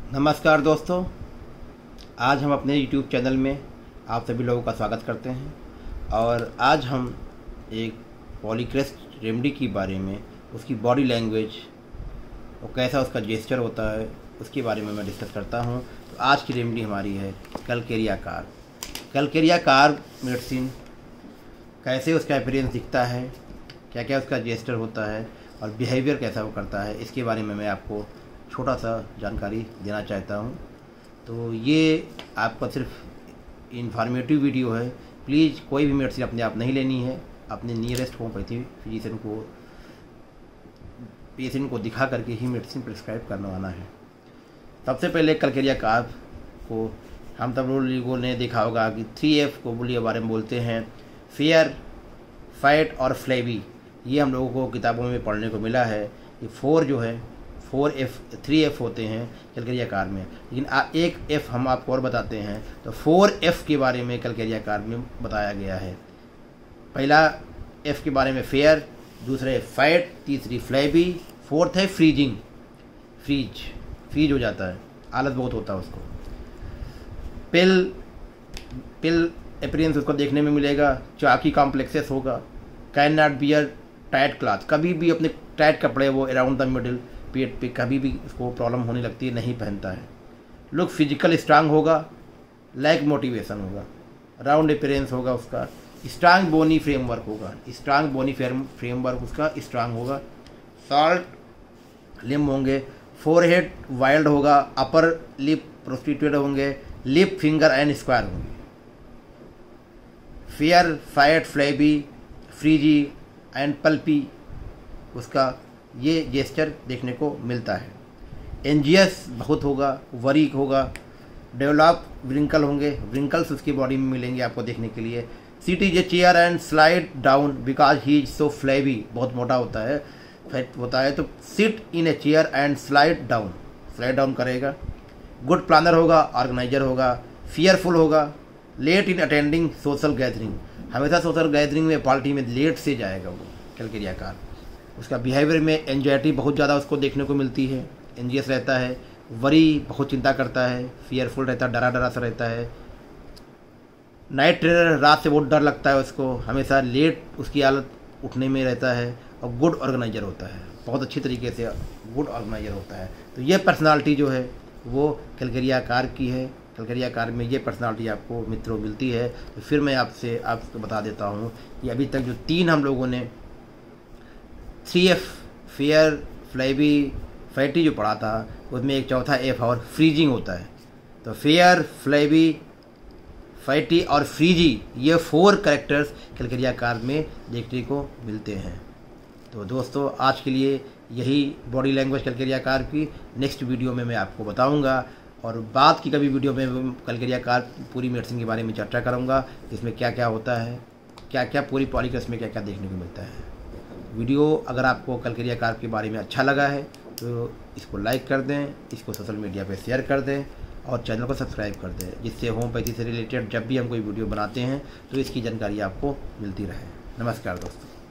नमस्कार दोस्तों, आज हम अपने YouTube चैनल में आप सभी लोगों का स्वागत करते हैं। और आज हम एक पॉलीक्रेस्ट रेमेडी के बारे में, उसकी बॉडी लैंग्वेज और कैसा उसका जेस्चर होता है उसके बारे में मैं डिस्कस करता हूं। तो आज की रेमेडी हमारी है Calcarea carb. Calcarea carb medicine, कैसे उसका अपीयरेंस दिखता है, क्या क्या उसका जेस्चर होता है और बिहेवियर कैसा वो करता है, इसके बारे में मैं आपको छोटा सा जानकारी देना चाहता हूँ। तो ये आपका सिर्फ इन्फॉर्मेटिव वीडियो है। प्लीज़ कोई भी मेडिसिन अपने आप नहीं लेनी है, अपने नियरेस्ट होम्योपैथी फिजिशियन को, पेशेंट को दिखा करके ही मेडिसिन प्रिस्क्राइब करवाना है। सबसे पहले कलकेरिया कार्ब को हम सब लोगों ने देखा होगा कि 3F को के बारे में बोलते हैं, फेयर, फाइट और फ्लेवी। ये हम लोगों को किताबों में पढ़ने को मिला है। ये 3F होते हैं कलकेरिया कार्ब में, लेकिन एक F हम आपको और बताते हैं। तो 4F के बारे में कलकेरिया कार्ब में बताया गया है। पहला F के बारे में फेयर, दूसरे फाइट, तीसरी फ्लेबी, फोर्थ है फ्रीजिंग। फ्रीज हो जाता है, आलस बहुत होता है उसको। पिल अपीयरेंस उसको देखने में मिलेगा, चाकी कॉम्प्लेक्सेस होगा। Can not bear tight cloth, कभी भी अपने टाइट कपड़े वो अराउंड द मिडिल, पेट पे कभी भी उसको प्रॉब्लम होने लगती है, नहीं पहनता है। लुक फिजिकल स्ट्रांग होगा, लाइक मोटिवेशन होगा, राउंड अपीयरेंस होगा उसका, स्ट्रांग बोनी फ्रेमवर्क होगा, स्ट्रांग बोनी फ्रेमवर्क उसका स्ट्रांग होगा। सॉल्ट लिम्ब होंगे, फोरहेड वाइल्ड होगा, अपर लिप प्रोस्टिट्यूटेड होंगे, लिप फिंगर एंड स्क्वायर होंगे। Fair, fight, flabby, freezy and pulpy उसका ये जेस्चर देखने को मिलता है। एंजियस बहुत होगा, वरीक होगा, डेवलप व्रिंकल होंगे, व्रिंकल्स उसकी बॉडी में मिलेंगे आपको देखने के लिए। Sit is a chair and slide down because he is so flabby, बहुत मोटा होता है, फैट होता है, तो sit in a chair and slide down करेगा। गुड प्लानर होगा, ऑर्गेनाइजर होगा, फियरफुल होगा, late in attending social gathering, हमेशा सोशल गैदरिंग में पार्टी में लेट से जाएगा वो कलकेरिया कार्ब। उसका बिहेवियर में एंजाइटी बहुत ज़्यादा उसको देखने को मिलती है, एंजियस रहता है, वरी बहुत चिंता करता है, फियरफुल रहता है, डरा सा रहता है। नाइट ट्रेनर, रात से बहुत डर लगता है उसको, हमेशा लेट उसकी हालत उठने में रहता है। और गुड ऑर्गेनाइजर होता है, बहुत अच्छी तरीके से गुड ऑर्गेनाइजर होता है। तो ये पर्सनालिटी जो है वो कलकेरिया कार्ब की है। कलकेरिया कार्ब में ये पर्सनालिटी आपको मित्रों मिलती है। तो फिर मैं आपको बता देता हूँ कि अभी तक जो 3 हम लोगों ने 3F फेयर, फ्लेबी, फैटी जो पढ़ा था, उसमें एक चौथा F और फ्रीजिंग होता है। तो फेयर, फ्लेबी, फैटी और फ्रीजी, ये 4 कैरेक्टर्स कलकेरिया कार्ब में देखने को मिलते हैं। तो दोस्तों, आज के लिए यही बॉडी लैंग्वेज कलकेरिया कार्ब की। नेक्स्ट वीडियो में मैं आपको बताऊंगा, और बाद की कभी वीडियो में कलकेरिया कार्ब पूरी मेडिसिन के बारे में चर्चा करूंगा, इसमें क्या क्या होता है, क्या क्या पूरी पॉलीक्रेस्ट में क्या क्या देखने को मिलता है। वीडियो अगर आपको कलकेरिया कार्ब के बारे में अच्छा लगा है तो इसको लाइक कर दें, इसको सोशल मीडिया पे शेयर कर दें और चैनल को सब्सक्राइब कर दें, जिससे होम्योपैथी से रिलेटेड जब भी हम कोई वीडियो बनाते हैं तो इसकी जानकारी आपको मिलती रहे। नमस्कार दोस्तों।